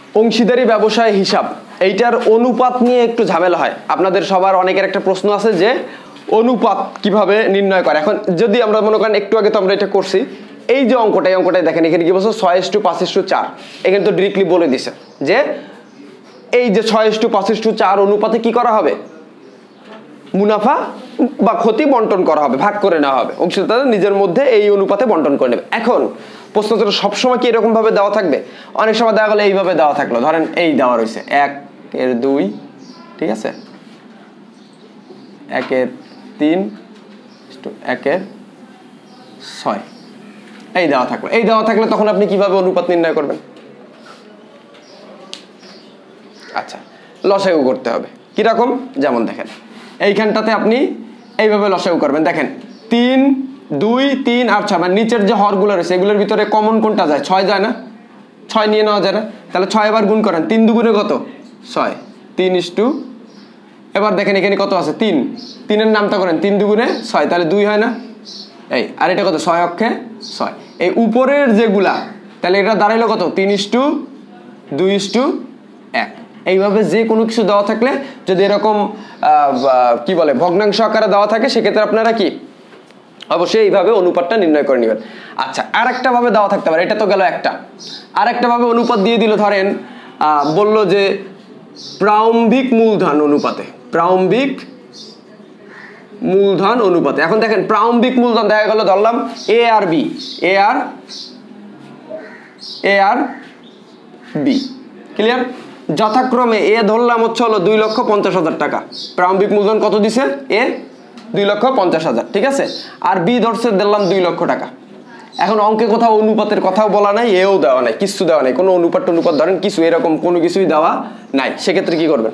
অংশীদারি ব্যবসায় হিসাব এইটার অনুপাত নিয়ে একটু ঝামেলা হয়। আপনাদের সবার অনেকের একটা প্রশ্ন আছে যে অনুপাত কিভাবে নির্ণয় করে। এখন যদি আমরা মনে করেন একটু আগে তো আমরা এটা করছি, এই যে অঙ্কটাই দেখেন এখানে কি বলছে 6:5:4, এখানে তো ডিরেক্টলি বলে দিছে যে এই যে 6:5:4 অনুপাতে কি করা হবে, মুনাফা বা ক্ষতি বন্টন করা হবে, ভাগ করে নেওয়া হবে, অংশীদাররা নিজের মধ্যে এই অনুপাতে বন্টন করে নেবে। এখন প্রশ্নটা সবসময় কি এরকম ভাবে দেওয়া থাকবে? অনেক সময় দেখা গেলো এইভাবে দেওয়া থাকলো, ধরেন এই দেওয়া রয়েছে 1/2, ঠিক আছে, 1/3, 1/6 এই দেওয়া থাকলে তখন আপনি কিভাবে অনুপাত নির্ণয় করবেন? আচ্ছা, লসাগু করতে হবে। কিরকম? যেমন দেখেন এইখানটাতে আপনি এইভাবে লসাগু করবেন। দেখেন 3, 2, 3 আর 6, মানে নিচের যে হরগুলো রয়েছে এগুলোর ভিতরে কমন কোনটা যায়? 6 যায় না? 6 নিয়ে নেওয়া যায় না? তাহলে 6 এবার গুণ করেন, 3 দুগুণে কত? 6, 3:, এবার দেখেন এখানে কত আছে? 3, 3-এর নামটা করেন, 3 দুগুণে 6, তাহলে 2 হয় না? এই আর এটা কত? 6 অক্ষে 6। এই উপরের যেগুলা তাহলে এটা দাঁড়াইলো কত? 3:2:1। এইভাবে যে কোনো কিছু দেওয়া থাকলে যদি এরকম কি বলে ভগ্নাংশ আকারে দেওয়া থাকে সেক্ষেত্রে আপনারা কি অবশ্যই এইভাবে অনুপাতটা নির্ণয় করে নেবেন। আচ্ছা, আর একটা ভাবে দেওয়া থাকতে পারে, এটা তো গেল একটা। আর একটা ভাবে অনুপাত দিয়ে দিল, ধরেন বললো যে প্রারম্ভিক মূলধন অনুপাতে, প্রারম্ভিক মূলধন অনুপাতে। এখন দেখেন প্রারম্ভিক মূলধন দেখা গেল ধরলাম এ আর বি, এ আর বি, ক্লিয়ার? যথাক্রমে এ ধরলাম হচ্ছে হলো 2,50,000 টাকা, প্রারম্ভিক মূলধন কত দিছে? এ 2,50,000, ঠিক আছে। আর বি ধরছে দিলাম 2 লক্ষ টাকা। এখন অঙ্কে কোথাও অনুপাতের কথাও বলা নাই, এও দেওয়া নাই, কিছু দেওয়া নাই, কোনো অনুপাত ধরেন কিছু এরকম কোনো কিছুই দেওয়া নাই। সেক্ষেত্রে কি করবেন?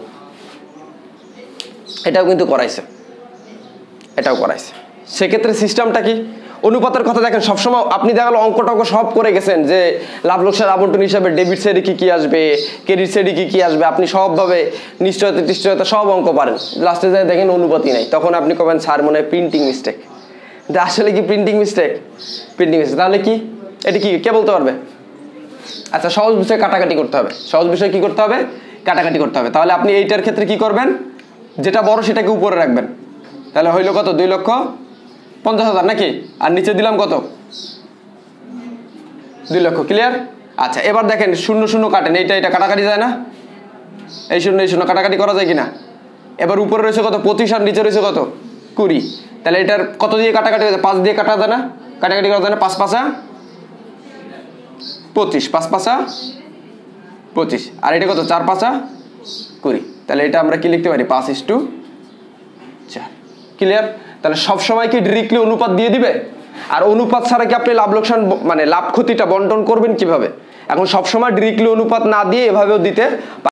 এটাও কিন্তু করাইছে, এটাও করাইছে। সেক্ষেত্রে সিস্টেমটা কি? অনুপাতের কথা দেখেন সবসময় আপনি দেখা গেল অঙ্কটঙ্ক সব করে গেছেন যে লাভ লোকসান আবন্টন হিসাবে ডেবিট সাইডে কি আসবে, ক্রেডিট সাইডে কি আসবে, আপনি সবভাবে নিশ্চয়তা সব অঙ্ক পারেন, লাস্টে যায় দেখেন অনুপাতই নাই, তখন আপনি কবেন স্যার মনে হয় প্রিন্টিং মিস্টেক। আসলে কি প্রিন্টিং মিস্টেক? Printing mistake. তাহলে কি এটা কি কে বলতে পারবে? আচ্ছা, সহজ বিষয়ে কাটাকাটি করতে হবে, সহজ বিষয়ে কি করতে হবে? কাটাকাটি করতে হবে। তাহলে আপনি এইটার ক্ষেত্রে কি করবেন? যেটা বড় সেটাকে উপরে রাখবেন, তাহলে হইলো কত? 2,50,000 নাকি? আর নিচে দিলাম কত? 2 লক্ষ, ক্লিয়ার? আচ্ছা, এবার দেখেন 0 কাটেন, এটা কাটাকাটি যায় না? এই 0 কাটাকাটি করা যায় কিনা? এবার উপরে রয়েছে কত? 25 আর নিচে রয়েছে কত? 20। তাহলে এটার কত দিয়ে কাটাকাটি হয়েছে? 5 দিয়ে কাটা যায় না? কাটাকাটি করা যায় না? 5×5 = 25, 5×5 = 25, আর এটা কত? 4×5 = 20। তাহলে এটা আমরা কি লিখতে পারি? 5:4, ক্লিয়ার? তাহলে সবসময় কি ডিরেক্টলি অনুপাত দিয়ে দিবে? আর অনুপাত ছাড়া কি আপনি লাভ লোকসান মানে লাভ ক্ষতিটা বন্টন করবেন কিভাবে? এখন সবসময় ডিরেক্টলি অনুপাত না দিয়ে এভাবেও দিতে